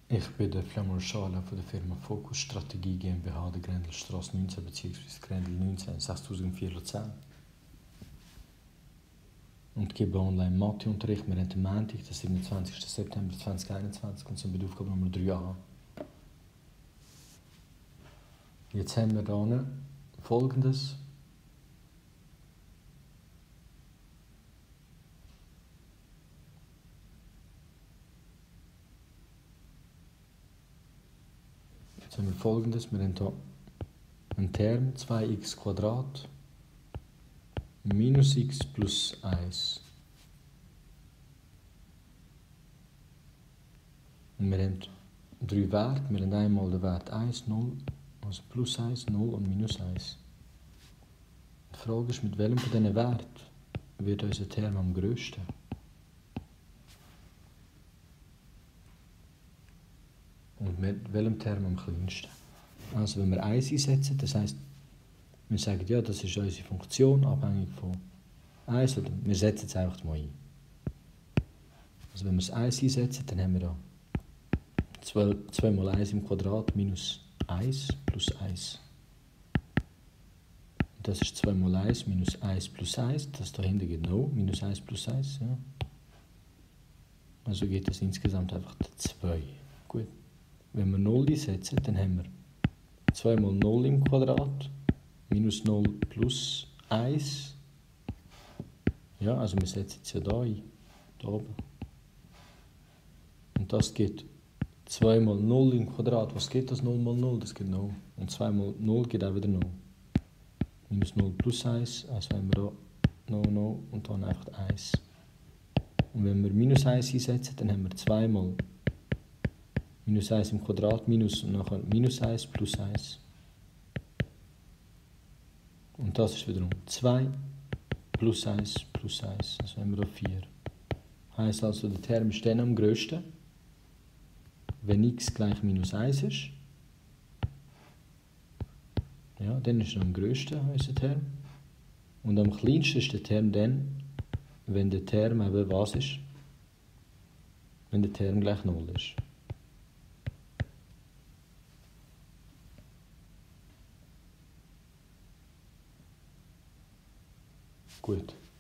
Ich bin der Flamur Schala von der Firma Focus Strategie GmbH, der Grendelstraße 19 bzw. Grendel 19 6410. Und gebe online Matheunterricht. Wir haben den Montag, den 27. September 2021 und sind bei der Aufgabe Nummer 3a. Jetzt haben wir hier Folgendes. Jetzt haben wir Folgendes. Wir haben hier einen Term 2x² minus x plus 1. Und wir haben drei Werte. Wir haben einmal den Wert 1, 0, also plus 1, 0 und minus 1. Die Frage ist, mit welchem von diesen Werten wird unser Term am grössten? Und mit welchem Term am kleinsten? Also wenn wir 1 einsetzen, das heisst, wir sagen, ja, das ist unsere Funktion, abhängig von 1, oder wir setzen es einfach mal ein. Also wenn wir das 1 einsetzen, dann haben wir da 2 mal 1 im Quadrat minus 1 plus 1. Und das ist 2 mal 1 minus 1 plus 1, das dahinter geht noch, minus 1 plus 1. Ja. Also geht das insgesamt einfach 2. Gut. Wenn wir 0 einsetzen, dann haben wir 2 mal 0 im Quadrat minus 0 plus 1. Ja, also wir setzen es ja da ein, da oben. Und das geht 2 mal 0 im Quadrat. Was geht das? 0 mal 0? Das geht 0. Und 2 mal 0 geht auch wieder 0. Minus 0 plus 1, also haben wir da 0 und dann einfach 1. Und wenn wir minus 1 einsetzen, dann haben wir 2 mal minus 1 im Quadrat minus und nachher minus 1 plus 1. Und das ist wiederum 2 plus 1 plus 1. Also haben wir da 4. Heißt also, der Term ist dann am grössten, wenn x gleich minus 1 ist. Ja, dann ist er am grössten, unser Term. Und am kleinsten ist der Term dann, wenn der Term eben was ist? Wenn der Term gleich 0 ist. Gut.